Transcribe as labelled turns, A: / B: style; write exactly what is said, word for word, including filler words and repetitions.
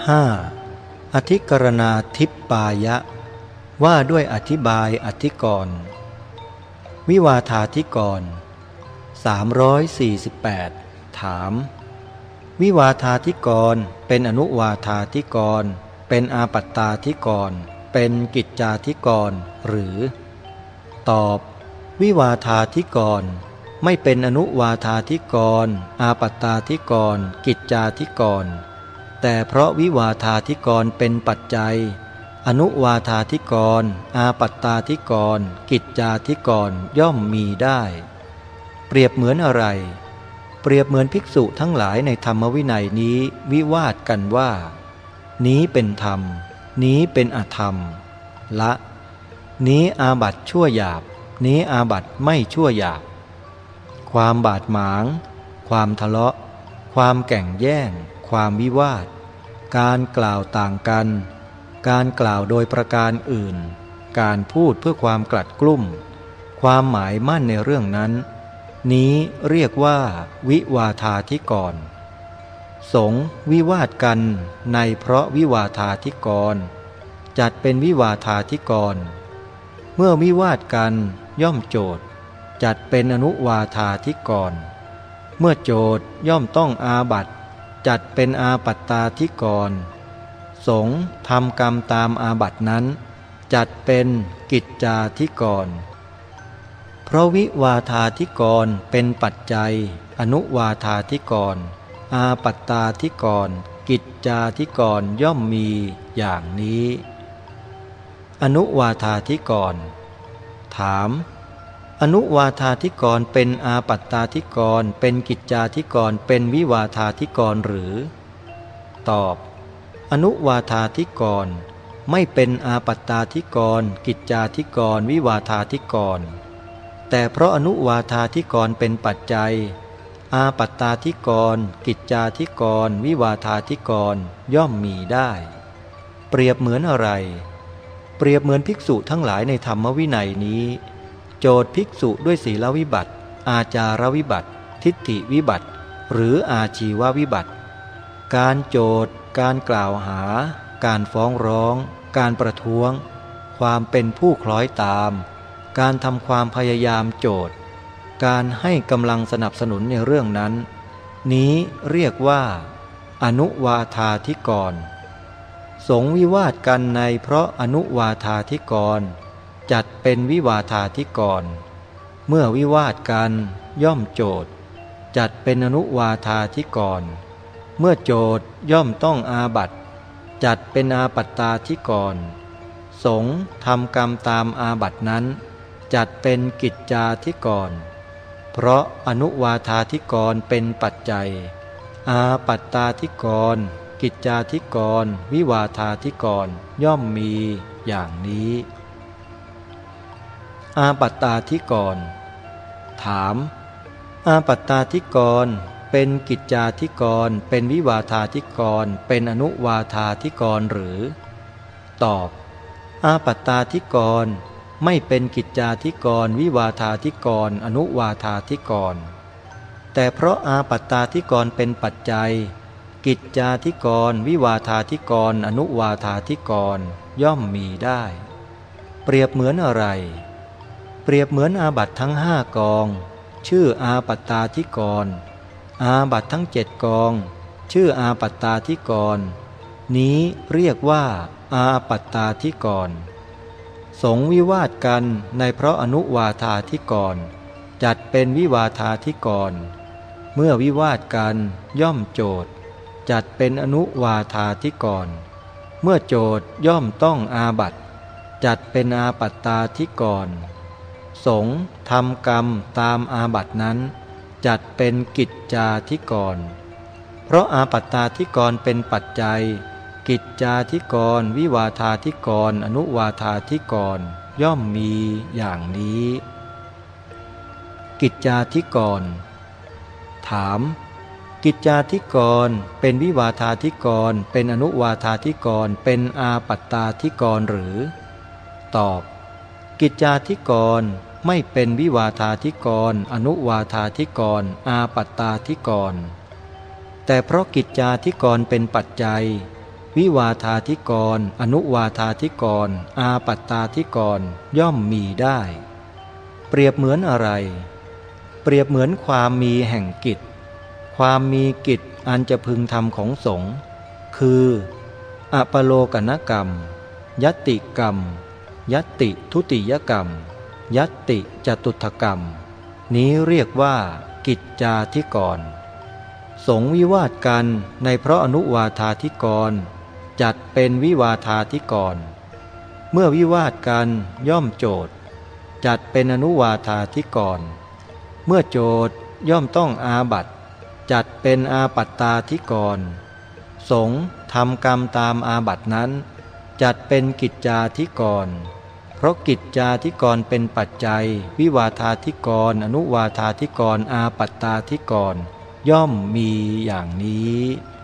A: ห้า. อธิกรณาทิปปายะว่าด้วยอธิบายอธิกรณ์วิวาทาธิกรณ์สามร้อยสี่สิบแปดถามวิวาทาธิกรณ์เป็นอนุวาทาธิกรณ์เป็นอาปัตตาธิกรณ์เป็นกิจจาธิกรณ์หรือตอบวิวาทาธิกรณ์ไม่เป็นอนุวาทาธิกรณ์อาปัตตาธิกรณ์กิจจาธิกรณ์แต่เพราะวิวาทาธิกรณ์เป็นปัจจัยอนุวาทาธิกรณ์อาปัตตาธิกรณ์กิจจาธิกรณ์ย่อมมีได้เปรียบเหมือนอะไรเปรียบเหมือนภิกษุทั้งหลายในธรรมวินัยนี้วิวาทกันว่านี้เป็นธรรมนี้เป็นอธรรมละนี้อาบัติชั่วหยาบนี้อาบัติไม่ชั่วหยาบความบาดหมางความทะเลาะความแก่งแย่งความวิวาทการกล่าวต่างกันการกล่าวโดยประการอื่นการพูดเพื่อความกลัดกลุ้มความหมายมั่นในเรื่องนั้นนี้เรียกว่าวิวาทาธิกรณ์สงฆ์วิวาทกันในเพราะวิวาทาธิกรณ์จัดเป็นวิวาทาธิกรณ์เมื่อวิวาทกันย่อมโจทย์จัดเป็นอนุวาทาธิกรณ์เมื่อโจทย์ย่อมต้องอาบัติจัดเป็นอาปัตตาธิกรณ์สงฆ์ทำกรรมตามอาบัตินั้นจัดเป็นกิจจาธิกรณ์เพราะวิวาทาธิกรณ์เป็นปัจจัยอนุวาทาธิกรณ์อาปัตตาธิกรณ์กิจจาธิกรณ์ย่อมมีอย่างนี้อนุวาทาธิกรณ์ถามอนุวาทาธิกรณ์เป็นอาปัตตาธิกรณ์เป็นกิจจาธิกรณ์เป็นวิวาทาธิกรณ์หรือตอบอนุวาทาธิกรณ์ไม่เป็นอาปัตตาธิกรณ์กิจจาธิกรณ์วิวาทาธิกรณ์แต่เพราะอนุวาทาธิกรณ์เป็นปัจจัยอาปัตตาธิกรณ์กิจจาธิกรณ์วิวาทาธิกรณ์ย่อมมีได้เปรียบเหมือนอะไรเปรียบเหมือนภิกษุทั้งหลายในธรรมวินัยนี้โจทย์ภิกษุด้วยศีลวิบัติอาจารวิบัติทิฏฐิวิบัติหรืออาชีววิบัติการโจทย์การกล่าวหาการฟ้องร้องการประท้วงความเป็นผู้คล้อยตามการทำความพยายามโจทย์การให้กำลังสนับสนุนในเรื่องนั้นนี้เรียกว่าอนุวาทาธิกรณ์สงฆ์วิวาทกันในเพราะอนุวาทาธิกรณ์จัดเป็นวิวาทาธิกรณ์เมื่อวิวาทกันย่อมโจทย์จัดเป็นอนุวาทาธิกรณ์เมื่อโจทย์ย่อมต้องอาบัติจัดเป็นอาปัตตาธิกรณ์สงฆ์ทำกรรมตามอาบัตินั้นจัดเป็นกิจจาธิกรณ์เพราะอนุวาทาธิกรณ์เป็นปัจจัยอาปัตตาธิกรณ์กิจจาธิกรณ์วิวาทาธิกรณ์ย่อมมีอย่างนี้อาปัตตาธิกรณ์ถามอาปัตตาธิกรณ์เป็นกิจจาธิกรณ์เป็นวิวาทาธิกรณ์เป็นอนุวาทาธิกรณ์หรือตอบอาปัตตาธิกรณ์ไม่เป็นกิจจาธิกรณ์วิวาทาธิกรณ์อนุวาทาธิกรณ์แต่เพราะอาปัตตาธิกรณ์เป็นปัจจัยกิจจาธิกรณ์วิวาทาธิกรณ์อนุวาทาธิกรณ์ย่อมมีได้เปรียบเหมือนอะไรเปรียบเหมือนอาบัตทั้งห้ากองชื่ออาปัตตาธิกรณ์อาบัตทั้งเจ็ดกองชื่ออาปัตตาธิกรณ์นี้เรียกว่าอาปัตตาธิกรณ์สงฆ์วิวาทกันในเพราะอนุวาทาธิกรณ์จัดเป็นวิวาทาธิกรณ์เมื่อวิวาทกันย่อมโจทย์จัดเป็นอนุวาทาธิกรณ์เมื่อโจทย์ย่อมต้องอาบัติจัดเป็นอาปัตตาธิกรณ์สงฆ์ทำกรรมตามอาบัตินั้นจัดเป็นกิจจาธิกรณ์เพราะอาปัตตาธิกรณ์เป็นปัจจัยกิจจาธิกรณ์วิวาทาธิกรณ์อนุวาทาธิกรณ์ย่อมมีอย่างนี้กิจจาธิกรณ์ถามกิจจาธิกรณ์เป็นวิวาทาธิกรณ์เป็นอนุวาทาธิกรณ์เป็นอาปัตตาธิกรณ์หรือตอบกิจจาธิกรณ์ไม่เป็นวิวาทาธิกรณ์อนุวาทาธิกรณ์อาปัตตาธิกรณ์แต่เพราะกิจจาธิกรณ์เป็นปัจจัยวิวาทาธิกรอนุวาทาธิกรอาปัตตาธิกรย่อมมีได้ เปรียบเหมือนอะไรเปรียบเหมือนความมีแห่งกิจความมีกิจอันจะพึงทำของสงฆ์คืออปโลกนกรรมยัตติกรรมยัตติทุติยกรรมยัตติจตุถกรรมนี้เรียกว่ากิจจาธิกรสงฆ์วิวาทกันในเพราะอนุวาทาธิกรจัดเป็นวิวาทาธิกรเมื่อวิวาทกันย่อมโจทย์จัดเป็นอนุวาทาธิกรเมื่อโจทย์ย่อมต้องอาบัติจัดเป็นอาปัตตาธิกรสงฆ์ทำกรรมตามอาบัตินั้นจัดเป็นกิจจาธิกรเพราะกิจจาธิกรเป็นปัจจัยวิวาทาธิกรอนุวาทาธิกรอาปัตตาธิกรย่อมมีอย่างนี้